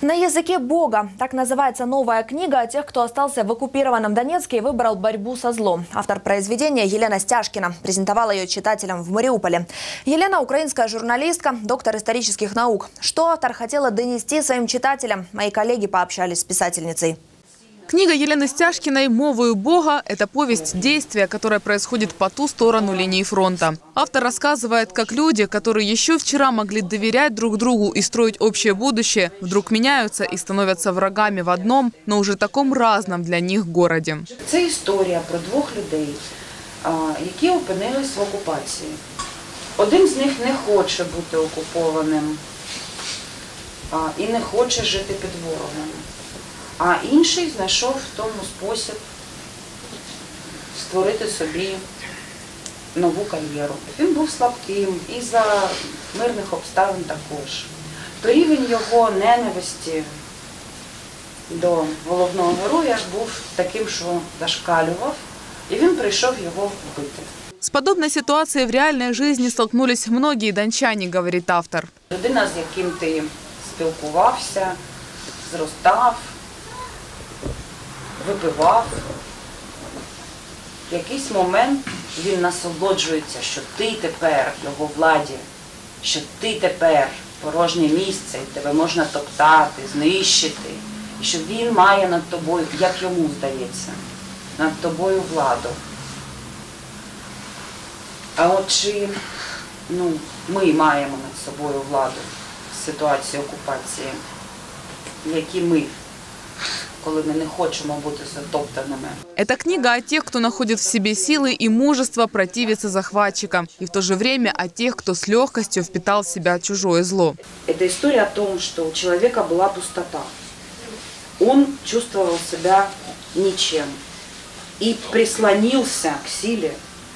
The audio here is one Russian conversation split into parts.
На языке Бога. Так называется новая книга о тех, кто остался в оккупированном Донецке и выбрал борьбу со злом. Автор произведения Елена Стяжкина презентовала ее читателям в Мариуполе. Елена – украинская журналистка, доктор исторических наук. Что автор хотела донести своим читателям? Мои коллеги пообщались с писательницей. Книга Елены Стяжкиной «Мовою Бога» – это повесть действия, которая происходит по ту сторону линии фронта. Автор рассказывает, как люди, которые еще вчера могли доверять друг другу и строить общее будущее, вдруг меняются и становятся врагами в одном, но уже таком разном для них городе. Це історія про двох людей, які опинились в окупації. Один з них не хоче бути окупованим і не хоче жити під ворогом. А інший знайшов в тому спосіб створити собі нову кар'єру. Він був слабким і за мирних обставин також. То рівень його ненависті до головного героя був таким, що зашкалював, і він прийшов його вбити. С подобной ситуацией в реальной жизни столкнулись многие дончане, говорит автор. Людина, з яким ти спілкувався, зростав, випивав. В якийсь момент він насолоджується, що ти тепер його владі, що ти тепер порожнє місце, і тебе можна топтати, знищити. І що він має над тобою, як йому здається, над тобою владу. А от чи ми маємо над собою владу в ситуації окупації, які ми, коли мы не хотим быть затоптанными. Это книга о тех, кто находит в себе силы и мужество противиться захватчикам. И в то же время о тех, кто с легкостью впитал в себя чужое зло. Это история о том, что у человека была пустота. Он чувствовал себя ничем. И прислонился к силе,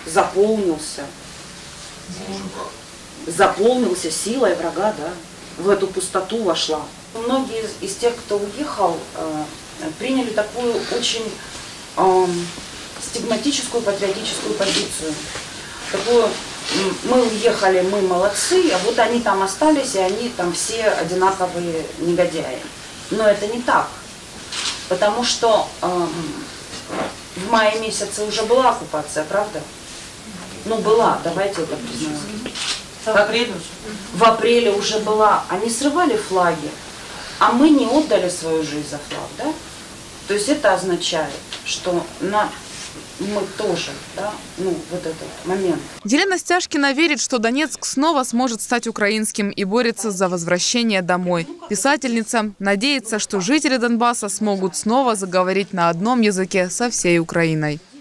заполнился силой врага, да, в эту пустоту вошла. Многие из тех, кто уехал, приняли такую очень стигматическую, патриотическую позицию. Такую: мы уехали, мы молодцы, а вот они там остались, и они там все одинаковые негодяи. Но это не так, потому что в мае месяце уже была оккупация, правда? Ну, была, давайте это признаем. В апреле уже была. Они срывали флаги, а мы не отдали свою жизнь за флаг, да? То есть это означает, что мы тоже, да, вот этот момент. Елена Стяжкина верит, что Донецк снова сможет стать украинским и борется за возвращение домой. Писательница надеется, что жители Донбасса смогут снова заговорить на одном языке со всей Украиной.